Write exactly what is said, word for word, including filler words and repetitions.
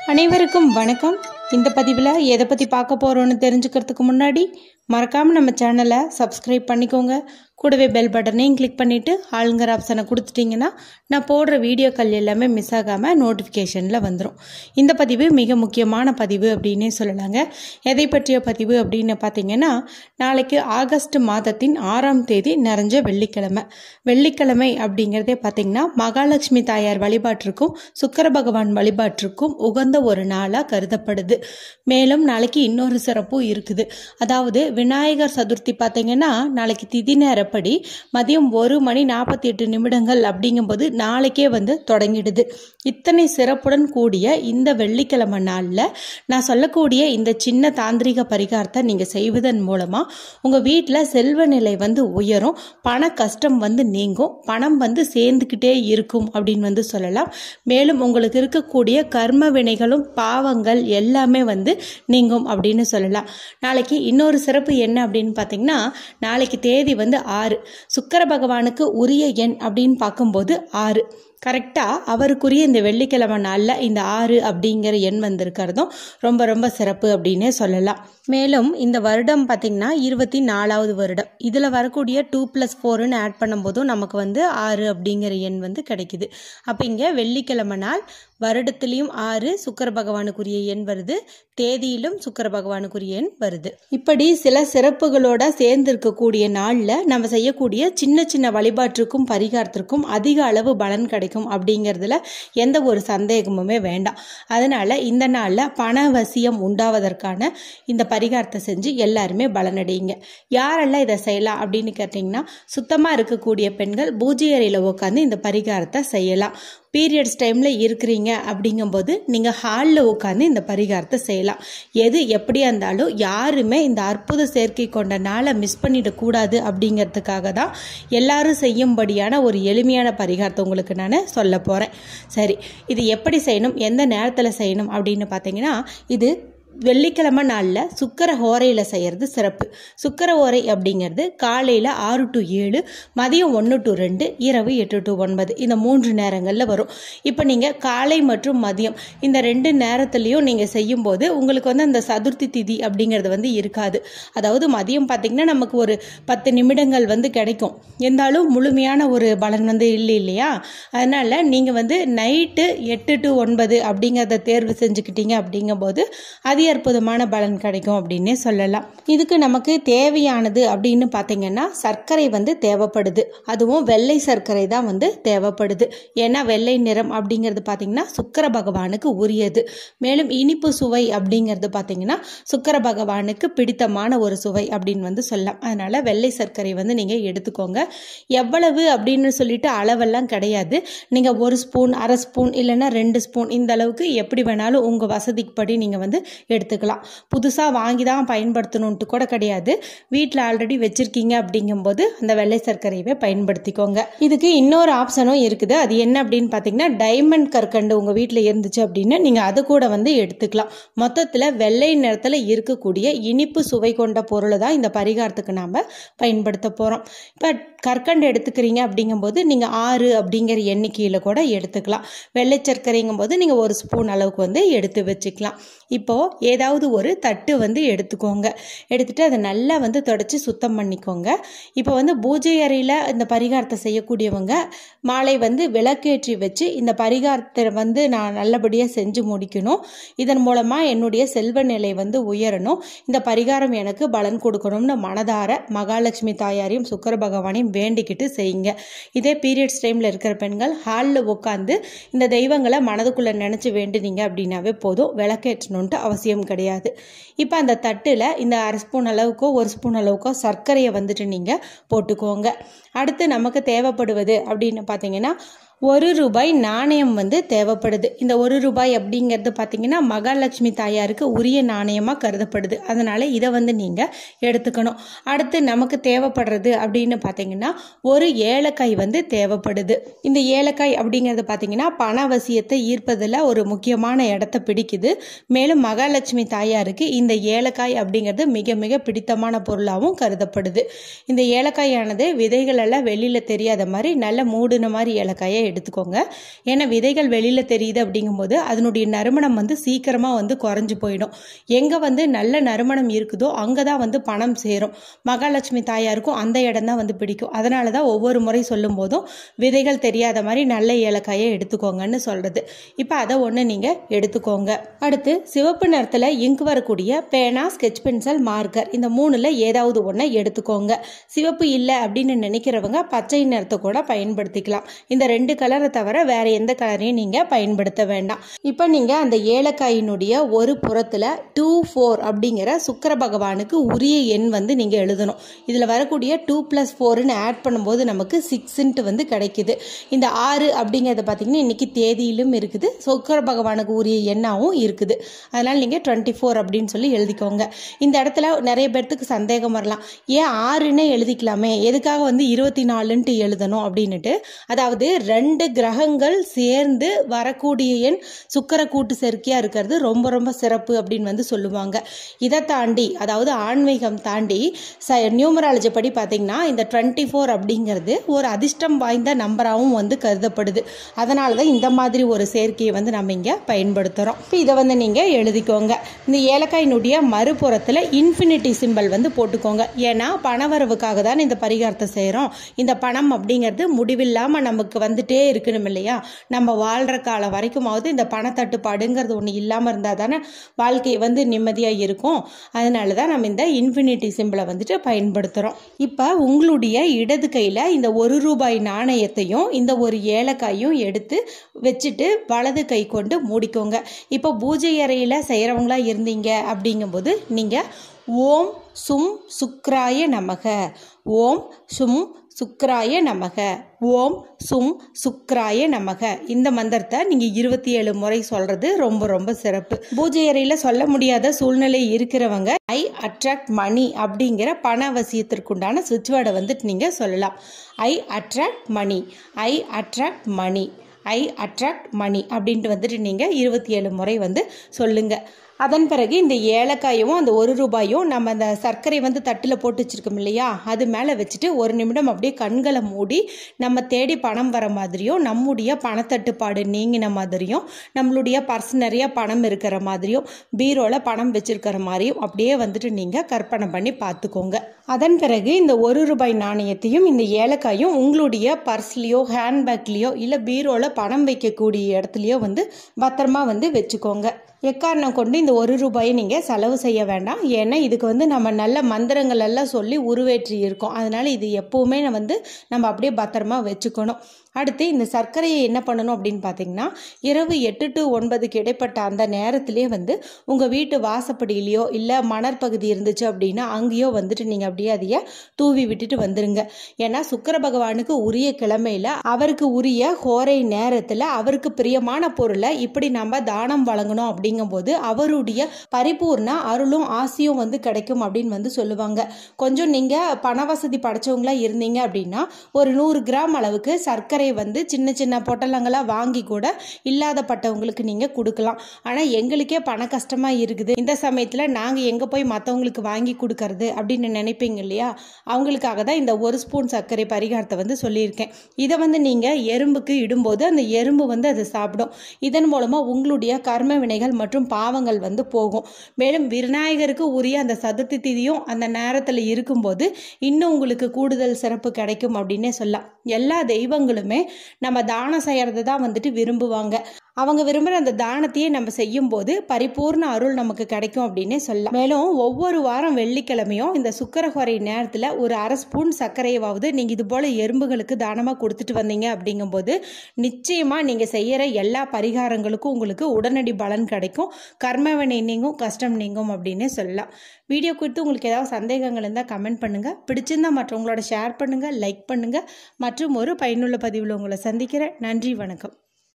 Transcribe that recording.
அனைவருக்கும் வணக்கம். இந்த பதிவில் எதை பற்றி பார்க்க போகிறோன்னு தெரிஞ்சுக்கிறதுக்கு முன்னாடி மறக்காமல் நம்ம சேனலை சப்ஸ்கிரைப் பண்ணிக்கோங்க. கூடவே பெல் பட்டனையும் கிளிக் பண்ணிவிட்டு ஆளுங்கிற ஆப்ஷனை கொடுத்துட்டிங்கன்னா நான் போடுற வீடியோக்கள் எல்லாமே மிஸ் ஆகாமல் நோட்டிஃபிகேஷனில் வந்துடும். இந்த பதிவு மிக முக்கியமான பதிவு அப்படின்னே சொல்லலாங்க. எதை பற்றிய பதிவு அப்படின்னு பார்த்தீங்கன்னா, நாளைக்கு ஆகஸ்ட் மாதத்தின் ஆறாம் தேதி நிறைஞ்ச வெள்ளிக்கிழமை. வெள்ளிக்கிழமை அப்படிங்கிறதே பார்த்திங்கன்னா மகாலட்சுமி தாயார் வழிபாட்டிற்கும் சுக்கிர பகவான் வழிபாட்டிற்கும் உகந்த ஒரு நாளாக கருதப்படுது. மேலும் நாளைக்கு இன்னொரு சிறப்பும் இருக்குது. அதாவது விநாயகர் சதுர்த்தி பார்த்தீங்கன்னா நாளைக்கு திதி நேரப்படி மதியம் ஒரு மணி நாற்பத்தி எட்டு நிமிடங்கள் அப்படிங்கும்போது நாளைக்கே வந்து தொடங்கிடுது. இத்தனை சிறப்புடன் கூடிய இந்த வெள்ளிக்கிழமை நாளில் நான் சொல்லக்கூடிய இந்த சின்ன தாந்திரிக பரிகாரத்தை நீங்கள் செய்வதன் மூலமாக உங்கள் வீட்டில் செல்வ நிலை வந்து உயரும், பண கஷ்டம் வந்து நீங்கும், பணம் வந்து சேர்ந்துக்கிட்டே இருக்கும் அப்படின்னு வந்து சொல்லலாம். மேலும் உங்களுக்கு இருக்கக்கூடிய கர்ம வினைகளும் பாவங்கள் எல்லாமே வந்து நீங்கும் அப்படின்னு சொல்லலாம். நாளைக்கு இன்னொரு சிறப்பு என்ன அப்படின்னு பார்த்தீங்கன்னா, நாளைக்கு தேதி வந்து ஆறு. சுக்கிர பகவானுக்கு உரிய எண் அப்படின்னு பார்க்கும்போது ஆறு. கரெக்டாக அவருக்குரிய இந்த வெள்ளிக்கிழமை நாளில் இந்த ஆறு அப்படிங்கிற எண் வந்திருக்கிறதும் ரொம்ப ரொம்ப சிறப்பு அப்படின்னே சொல்லலாம். மேலும் இந்த வருடம் பார்த்திங்கன்னா இருபத்தி நாலாவது வருடம். இதில் வரக்கூடிய டூ ப்ளஸ் ஃபோருன்னு ஆட் பண்ணும்போதும் நமக்கு வந்து ஆறு அப்படிங்கிற எண் வந்து கிடைக்குது. அப்போ இங்கே வெள்ளிக்கிழமை நாள், வருடத்துலேயும் ஆறு, சுக்கிர பகவானுக்குரிய எண் வருது, தேதியிலும் சுக்கிர பகவானுக்குரிய எண் வருது. இப்படி சில சிறப்புகளோட சேர்ந்து இருக்கக்கூடிய நாளில் நம்ம செய்யக்கூடிய சின்ன சின்ன வழிபாட்டிற்கும் பரிகாரத்திற்கும் அதிக அளவு பலன் கிடைக்கும் அப்படிங்கிறதுல எந்த ஒரு சந்தேகமுமே வேண்டாம். அதனால இந்த நாளில் பணவசியம் உண்டாவதற்கான இந்த பரிகாரத்தை செஞ்சு எல்லாருமே பலனடையுங்க. யாரெல்லாம் இதை செய்யலாம் அப்படின்னு கேட்டிங்கன்னா, சுத்தமாக இருக்கக்கூடிய பெண்கள் பூஜை அறையில் உட்காந்து இந்த பரிகாரத்தை செய்யலாம். பீரியட்ஸ் டைமில் இருக்கிறீங்க அப்படிங்கும்போது நீங்கள் ஹாலில் உட்காந்து இந்த பரிகாரத்தை செய்யலாம். எது எப்படியா இருந்தாலும் யாருமே இந்த அற்புத சேர்க்கை கொண்ட நாளை மிஸ் பண்ணிடக்கூடாது அப்படிங்கிறதுக்காக தான் எல்லாரும் செய்யும்படியான ஒரு எளிமையான பரிகாரத்தை உங்களுக்கு நான் சொல்ல போகிறேன். சரி, இது எப்படி செய்யணும், எந்த நேரத்தில் செய்யணும் அப்படின்னு பார்த்தீங்கன்னா, இது வெள்ளிக்கிழமை நாளில் சுக்கர ஹோரையில் செய்கிறது சிறப்பு. சுக்கர ஹோரை அப்படிங்கிறது காலையில் ஆறு டு ஏழு, மதியம் ஒன்று டு ரெண்டு, இரவு எட்டு டு ஒன்பது, இந்த மூன்று நேரங்களில் வரும். இப்போ நீங்கள் காலை மற்றும் மதியம் இந்த ரெண்டு நேரத்துலையும் நீங்கள் செய்யும்போது உங்களுக்கு வந்து அந்த சதுர்த்தி திதி அப்படிங்கிறது வந்து இருக்காது. அதாவது மதியம் பார்த்திங்கன்னா நமக்கு ஒரு பத்து நிமிடங்கள் வந்து கிடைக்கும், இருந்தாலும் முழுமையான ஒரு பலன் வந்து இல்லை இல்லையா? அதனால் நீங்கள் வந்து நைட்டு எட்டு டு ஒன்பது அப்படிங்கிறத தேர்வு செஞ்சுக்கிட்டீங்க அப்படிங்கும்போது அது அற்புதமான பலன் கிடைக்கும் அப்படின்னே சொல்லலாம். இதுக்கு நமக்கு தேவையானது அப்படின்னு பார்த்தீங்கன்னா சர்க்கரை வந்து தேவைப்படுது. அதுவும் வெள்ளை சர்க்கரை தான் வந்து தேவைப்படுது. ஏன்னா வெள்ளை நிறம் அப்படிங்கிறது பார்த்தீங்கன்னா சுக்கிர பகவானுக்கு உரியது. மேலும் இனிப்பு சுவை அப்படிங்கிறது பார்த்தீங்கன்னா சுக்கிர பகவானுக்கு பிடித்தமான ஒரு சுவை அப்படின்னு வந்து சொல்லலாம். அதனால வெள்ளை சர்க்கரை வந்து நீங்கள் எடுத்துக்கோங்க. எவ்வளவு அப்படின்னு சொல்லிட்டு அளவெல்லாம் கிடையாது. நீங்கள் ஒரு ஸ்பூன், அரை ஸ்பூன், இல்லைன்னா ரெண்டு ஸ்பூன், இந்த அளவுக்கு எப்படி வேணாலும் உங்கள் வசதிப்படி நீங்கள் வந்து எடுத்துக்கலாம். புதுசாக வாங்கி தான் பயன்படுத்தணுன்ட்டு கூட கிடையாது. வீட்டில் ஆல்ரெடி வச்சுருக்கீங்க அப்படிங்கும்போது அந்த வெள்ளை சர்க்கரையவே பயன்படுத்திக்கோங்க. இதுக்கு இன்னொரு ஆப்ஷனும் இருக்குது. அது என்ன அப்படின்னு பார்த்தீங்கன்னா, டைமண்ட் கற்கண்டு உங்கள் வீட்டில் இருந்துச்சு அப்படின்னா நீங்கள் அது கூட வந்து எடுத்துக்கலாம். மொத்தத்தில் வெள்ளை நிறத்தில் இருக்கக்கூடிய இனிப்பு சுவை கொண்ட பொருளை தான் இந்த பரிகாரத்துக்கு நாம் பயன்படுத்த போகிறோம். இப்போ கற்கண்டு எடுத்துக்கிறீங்க அப்படிங்கும்போது நீங்கள் ஆறு அப்படிங்கிற எண்ணிக்கையில் கூட எடுத்துக்கலாம். வெள்ளை சர்க்கரைங்கும் போது நீங்கள் ஒரு ஸ்பூன் அளவுக்கு வந்து எடுத்து வச்சுக்கலாம். இப்போது ஏதாவது ஒரு தட்டு வந்து எடுத்துக்கோங்க. எடுத்துகிட்டு அதை நல்லா வந்து தொடச்சி சுத்தம் பண்ணிக்கோங்க. இப்போ வந்து பூஜை அறையில் இந்த பரிகாரத்தை செய்யக்கூடியவங்க மாலை வந்து விளக்கேற்றி வச்சு இந்த பரிகாரத்தை வந்து நான் நல்லபடியாக செஞ்சு முடிக்கணும், இதன் மூலமாக என்னுடைய செல்வ நிலை வந்து உயரணும், இந்த பரிகாரம் எனக்கு பலன் கொடுக்கணும்னு மனதார மகாலட்சுமி தாயாரையும் சுக்கிர பகவானையும் வேண்டிக்கிட்டு செய்யுங்க. இதே பீரியட்ஸ் டைமில் இருக்கிற பெண்கள் ஹாலில் உட்காந்து இந்த தெய்வங்களை மனதுக்குள்ளே நினச்சி வேண்டினீங்க அப்படின்னாவே போதும், விளக்கேற்றணுன்ட்டு அவசியம் கிடையாது. இப்போ அந்த தட்டில் இந்த அரை ஸ்பூன் அளவுக்கோ ஒரு ஸ்பூன் அளவுக்கோ சர்க்கரையை வந்துட்டு நீங்கள் போட்டுக்கோங்க. அடுத்து நமக்கு தேவைப்படுவது அப்படின்னு பார்த்தீங்கன்னா ஒரு ரூபாய் நாணயம் வந்து தேவைப்படுது. இந்த ஒரு ரூபாய் அப்படிங்கிறது பார்த்தீங்கன்னா மகாலட்சுமி தாயாருக்கு உரிய நாணயமாக கருதப்படுது. அதனால் இதை வந்து நீங்கள் எடுத்துக்கணும். அடுத்து நமக்கு தேவைப்படுறது அப்படின்னு பார்த்தீங்கன்னா ஒரு ஏலக்காய் வந்து தேவைப்படுது. இந்த ஏலக்காய் அப்படிங்கிறது பார்த்தீங்கன்னா பணவசியத்தை ஈர்ப்பதில் ஒரு முக்கியமான இடத்த பிடிக்குது. மேலும் மகாலட்சுமி தாயாருக்கு இந்த ஏலக்காய் அப்படிங்கிறது மிக மிக பிடித்தமான பொருளாகவும் கருதப்படுது. இந்த ஏலக்காயானது விதைகள் எல்லாம் வெளியில் தெரியாத மாதிரி நல்ல மூடின மாதிரி ஏலக்காயை எடுத்துக்கோங்க. ஏன்னா விதைகள் வெளியில் தெரியுது அப்படிங்கும்போது அதனுடைய நறுமணம் வந்து சீக்கிரமாக வந்து குறைஞ்சு போயிடும். எங்கே வந்து நல்ல நறுமணம் இருக்குதோ அங்கே தான் வந்து பணம் சேரும். மகாலட்சுமி தாயாருக்கும் அந்த இடம் தான் வந்து பிடிக்கும். அதனால தான் ஒவ்வொரு முறை சொல்லும் போதும் விதைகள் தெரியாத மாதிரி நல்ல ஏலக்காயை எடுத்துக்கோங்கன்னு சொல்கிறது. இப்போ அதை ஒன்று நீங்கள் எடுத்துக்கோங்க. அடுத்து சிவப்பு நிறத்தில் இங்கு வரக்கூடிய பேனா, ஸ்கெட்ச் பென்சில், மார்க்கர் இந்த மூணில் ஏதாவது ஒன்றை எடுத்துக்கோங்க. சிவப்பு இல்லை அப்படின்னு நினைக்கிறவங்க பச்சை நிறத்தை கூட பயன்படுத்திக்கலாம். இந்த ரெண்டு கலரை தவிர வேற எந்த கலரையும் நீங்கள் பயன்படுத்த வேண்டாம். இப்போ நீங்கள் அந்த ஏலக்காயினுடைய ஒரு புறத்தில் டூ ஃபோர் அப்படிங்கிற சுக்கிர பகவானுக்கு உரிய எண் வந்து நீங்கள் எழுதணும். இதில் வரக்கூடிய டூ ப்ளஸ் ஃபோர்னு ஆட் பண்ணும்போது நமக்கு சிக்ஸ்ன்ட்டு வந்து கிடைக்குது. இந்த ஆறு அப்படிங்கிறத பார்த்தீங்கன்னா இன்னைக்கு தேதியிலும் இருக்குது, சுக்கிர பகவானுக்கு உரிய எண்ணாகவும் இருக்குது. அதனால் நீங்கள் டுவெண்ட்டி ஃபோர் அப்படின்னு சொல்லி எழுதிக்கோங்க. இந்த இடத்துல நிறைய பேர்த்துக்கு சந்தேகம் வரலாம், ஏன் ஆறுன்னே எழுதிக்கலாமே, எதுக்காக வந்து இருபத்தி நாலுன்ட்டு எழுதணும் அப்படின்னுட்டு. அதாவது ரெண்டு கிரகங்கள் சேர்ந்து வரக்கூடிய எண் சுக்கிர கூட்டு சேர்க்கையாக இருக்கிறது ரொம்ப ரொம்ப சிறப்பு அப்படின்னு வந்து சொல்லுவாங்க. இதை தாண்டி அதாவது ஆன்மீகம் தாண்டி ச நியூமராலஜி படி பார்த்தீங்கன்னா இந்த டுவெண்ட்டி ஃபோர் அப்படிங்கிறது ஒரு அதிர்ஷ்டம் வாய்ந்த நம்பராகவும் வந்து கருதப்படுது. அதனால தான் இந்த மாதிரி ஒரு சேர்க்கையை வந்து நம்ம இங்கே பயன்படுத்துகிறோம். இப்போ இதை வந்து நீங்கள் எழுதிக்கோங்க. இந்த ஏலக்காயினுடைய மறுபுறத்தில் இன்ஃபினிட்டி சிம்பல் வந்து போட்டுக்கோங்க. ஏன்னா பணவரவுக்காக தான் இந்த பரிகாரத்தை செய்கிறோம். இந்த பணம் அப்படிங்கிறது முடிவில்லாமல் நமக்கு வந்துட்டே இருக்கணும் இல்லையா? நம்ம வாழ்கிற காலம் வரைக்குமாவது இந்த பணத்தட்டுப்பாடுங்கிறது ஒன்று இல்லாமல் இருந்தால் தானே வாழ்க்கை வந்து நிம்மதியாக இருக்கும். அதனால தான் நம்ம இந்த இன்ஃபினிட்டி சிம்பிளை வந்துட்டு பயன்படுத்துகிறோம். இப்போ உங்களுடைய இடது கையில் இந்த ஒரு ரூபாய் நாணயத்தையும் இந்த ஒரு ஏலக்காயும் எடுத்து வச்சுட்டு வலது கை கொண்டு மூடிக்கோங்க. இப்போ பூஜை அறையில் செய்கிறவங்களா இருந்தீங்க அப்படிங்கும்போது நீங்கள் ஓம் சும் சுக்ராய நமக, ஓம் சும் சுக்ராய நமக, ஓம் சும் சுக்ராய நமக இந்த மந்திரத்தை நீங்கள் இருபத்தி ஏழு முறை சொல்கிறது ரொம்ப ரொம்ப சிறப்பு. பூஜை அறையில் சொல்ல முடியாத சூழ்நிலை இருக்கிறவங்க ஐ அட்ராக்ட் மணி அப்படிங்கிற பண அவசியத்திற்குண்டான சுவிட்ச் வேர்டை வந்துட்டு நீங்கள் சொல்லலாம். I attract money, I attract money, I attract money அப்படின்ட்டு வந்துட்டு நீங்கள் இருபத்தி ஏழு முறை வந்து சொல்லுங்கள். அதன் பிறகு இந்த ஏலக்காயும் அந்த ஒரு ரூபாயும் நம்ம அந்த சர்க்கரை வந்து தட்டில் போட்டு வச்சுருக்கோம் இல்லையா, அது மேலே வச்சுட்டு ஒரு நிமிடம் அப்படியே கண்களை மூடி நம்ம தேடி பணம் வர மாதிரியும், நம்முடைய பணத்தட்டுப்பாடு நீங்கின மாதிரியும், நம்மளுடைய பர்ஸ் நிறைய பணம் இருக்கிற மாதிரியும், பீரோவில் பணம் வச்சிருக்கிற மாதிரியும் அப்படியே வந்துட்டு நீங்கள் கற்பனை பண்ணி பார்த்துக்கோங்க. அதன் பிறகு இந்த ஒரு ரூபாய் நாணயத்தையும் இந்த ஏலக்காயும் உங்களுடைய பர்ஸ்லேயோ ஹேண்ட்பேக்லேயோ இல்லை பீரோவில் பணம் வைக்கக்கூடிய இடத்துலையோ வந்து பத்திரமா வந்து வச்சுக்கோங்க. எக்காரணம் கொண்டு இந்த ஒரு ரூபாயை நீங்கள் செலவு செய்ய வேண்டாம். ஏன்னா இதுக்கு வந்து நம்ம நல்ல மந்திரங்கள் எல்லாம் சொல்லி உருவேற்றி இருக்கோம். அதனால் இது எப்போவுமே வந்து நம்ம அப்படியே பத்திரமா வச்சுக்கணும். அடுத்து இந்த சர்க்கரையை என்ன பண்ணணும் அப்படின்னு பார்த்தீங்கன்னா இரவு எட்டு டு ஒன்பதுக்கு இடைப்பட்ட அந்த நேரத்திலே வந்து உங்கள் வீட்டு வாசப்படியிலையோ இல்லை மணற்பகுதி இருந்துச்சு அப்படின்னா அங்கேயோ வந்துட்டு நீங்கள் அப்படியே அதைய தூவி விட்டுட்டு வந்துருங்க. ஏன்னா சுக்கிர பகவானுக்கு உரிய கிழமையில் அவருக்கு உரிய ஹோரை நேரத்தில் அவருக்கு பிரியமான பொருளை இப்படி நம்ம தானம் வழங்கணும் அப்படிங்கும்போது அவருடைய பரிபூர்ண அருளும் ஆசியும் வந்து கிடைக்கும் அப்படின்னு வந்து சொல்லுவாங்க. கொஞ்சம் நீங்கள் பண வசதி படைச்சவங்களா இருந்தீங்க அப்படின்னா ஒரு நூறு கிராம் அளவுக்கு சர்க்கரை வந்து சின்ன சின்ன பொட்டலங்களா வாங்கி கூட இல்லாதப்பட்டவங்களுக்கு நீங்க கொடுக்கலாம். ஆனா எங்களுக்கே பண கஷ்டமா இருக்குது, இந்த சமயத்துல நாங்க எங்க போய் மற்றவங்களுக்கு வாங்கி கொடுக்கறது அப்படின்னு நினைப்பீங்க இல்லையா, அவங்களுக்காக தான் இந்த ஒரு ஸ்பூன் சர்க்கரை பரிகாரத்தை வந்து சொல்லியிருக்கேன். இதை வந்து நீங்க எறும்புக்கு இடும்போது அந்த எறும்பு வந்து அதை சாப்பிடும். இதன் மூலமா உங்களுடைய கர்ம வினைகள் மற்றும் பாவங்கள் வந்து போகும். மேலும் விநாயகருக்கு உரிய அந்த சதுர்த்தி திதியும் அந்த நேரத்தில் இருக்கும்போது இன்னும் உங்களுக்கு கூடுதல் சிறப்பு கிடைக்கும் அப்படின்னே சொல்லலாம். எல்லா தெய்வங்களுமே நம்ம தானம் செய்யறது தான் வந்துட்டு விரும்புவாங்க. அவங்க விரும்புகிற அந்த தானத்தையே நம்ம செய்யும் போது பரிபூர்ண அருள் நமக்கு கிடைக்கும் அப்படின்னே சொல்லலாம். மேலும் ஒவ்வொரு வாரம் வெள்ளிக்கிழமையும் இந்த சுக்கிரஹோரை நேரத்தில் ஒரு அரை ஸ்பூன் சர்க்கரையாவது நீங்கள் இது போல் எறும்புகளுக்கு தானமாக கொடுத்துட்டு வந்தீங்க அப்படிங்கும்போது நிச்சயமாக நீங்கள் செய்கிற எல்லா பரிகாரங்களுக்கும் உங்களுக்கு உடனடி பலன் கிடைக்கும். கர்மவினை நீங்கும், கஷ்டம் நீங்கும் அப்படின்னே சொல்லலாம். வீடியோ குறித்து உங்களுக்கு ஏதாவது சந்தேகங்கள் இருந்தால் கமெண்ட் பண்ணுங்கள். பிடிச்சிருந்தா மற்றவங்களோட ஷேர் பண்ணுங்கள், லைக் பண்ணுங்கள். மற்றும் ஒரு பயனுள்ள பதிவில் உங்களை சந்திக்கிறேன். நன்றி, வணக்கம்.